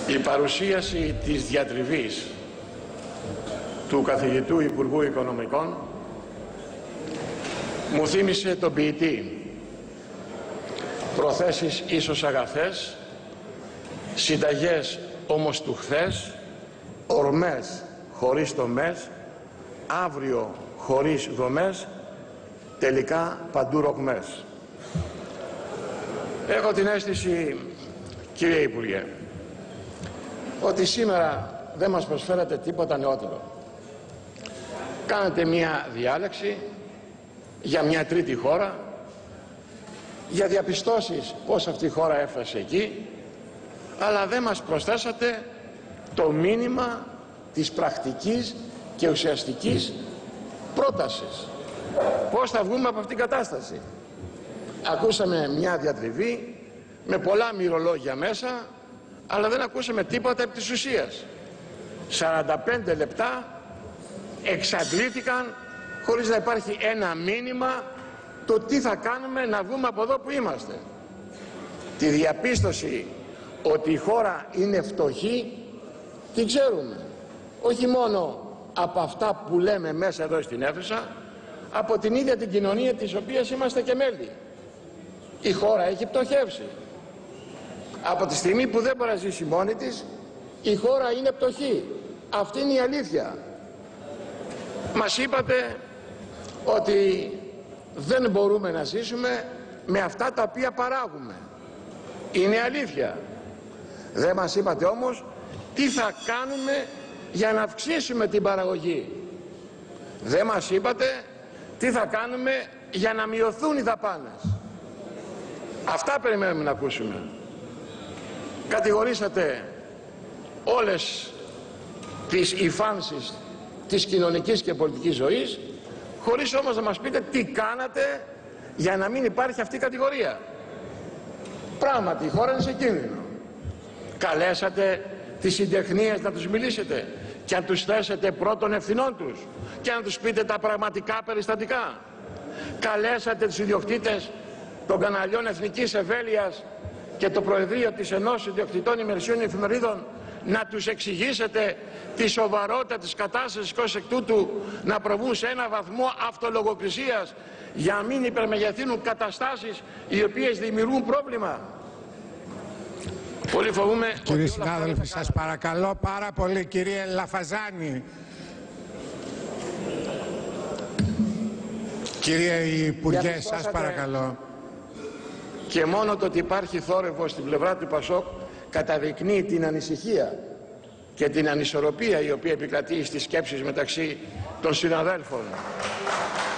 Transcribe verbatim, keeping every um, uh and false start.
Η παρουσίαση της διατριβής του καθηγητού Υπουργού Οικονομικών μου θύμισε τον ποιητή «Προθέσεις ίσως αγαθές, συνταγές όμως του χθες, ορμές χωρίς τομές, αύριο χωρίς δομές, τελικά παντού ρογμές». Έχω την αίσθηση, κύριε Υπουργέ, ότι σήμερα δεν μας προσφέρατε τίποτα νεότερο. Κάνετε μία διάλεξη για μια τρίτη χώρα, για διαπιστώσεις πώς αυτή η χώρα έφτασε εκεί, αλλά δεν μας προσθέσατε το μήνυμα της πρακτικής και ουσιαστικής πρότασης. Πώς θα βγούμε από αυτήν την κατάσταση. Ακούσαμε μια διατριβή με πολλά μυρολόγια μέσα, αλλά δεν ακούσαμε τίποτα επί της ουσίας. σαράντα πέντε λεπτά εξαντλήθηκαν χωρίς να υπάρχει ένα μήνυμα το τι θα κάνουμε να βγούμε από εδώ που είμαστε. Τη διαπίστωση ότι η χώρα είναι φτωχή την ξέρουμε. Όχι μόνο από αυτά που λέμε μέσα εδώ στην αίθουσα, από την ίδια την κοινωνία της οποίας είμαστε και μέλη. Η χώρα έχει πτωχεύσει. Από τη στιγμή που δεν μπορεί να ζήσει μόνη της, η χώρα είναι πτωχή. Αυτή είναι η αλήθεια. Μας είπατε ότι δεν μπορούμε να ζήσουμε με αυτά τα οποία παράγουμε. Είναι αλήθεια. Δεν μας είπατε όμως τι θα κάνουμε για να αυξήσουμε την παραγωγή. Δεν μας είπατε τι θα κάνουμε για να μειωθούν οι δαπάνες. Αυτά περιμένουμε να ακούσουμε. Κατηγορήσατε όλες τις υφάνσεις της κοινωνικής και πολιτικής ζωής, χωρίς όμως να μας πείτε τι κάνατε για να μην υπάρχει αυτή η κατηγορία. Πράγματι η χώρα είναι σε κίνδυνο. Καλέσατε τις συντεχνίες να τους μιλήσετε και να τους θέσετε πρώτων ευθυνών τους και να τους πείτε τα πραγματικά περιστατικά. Καλέσατε τους ιδιοκτήτες των καναλιών Εθνικής Ευέλειας και το Προεδρείο της Ενώσης Ιδιοκτητών Ημερησίων Εφημερίδων να τους εξηγήσετε τη σοβαρότητα της κατάστασης και ως εκ τούτου να προβούν σε ένα βαθμό αυτολογοκρισίας για να μην υπερμεγεθύνουν καταστάσεις οι οποίες δημιουργούν πρόβλημα. Πολύ φοβούμαι. Κύριε συνάδελφοι, σας παρακαλώ πάρα πολύ, κύριε Λαφαζάνη. Κύριε Υπουργέ, σας παρακαλώ. Και μόνο το ότι υπάρχει θόρυβο στην πλευρά του Πασόκ καταδεικνύει την ανησυχία και την ανισορροπία η οποία επικρατεί στις σκέψεις μεταξύ των συναδέλφων.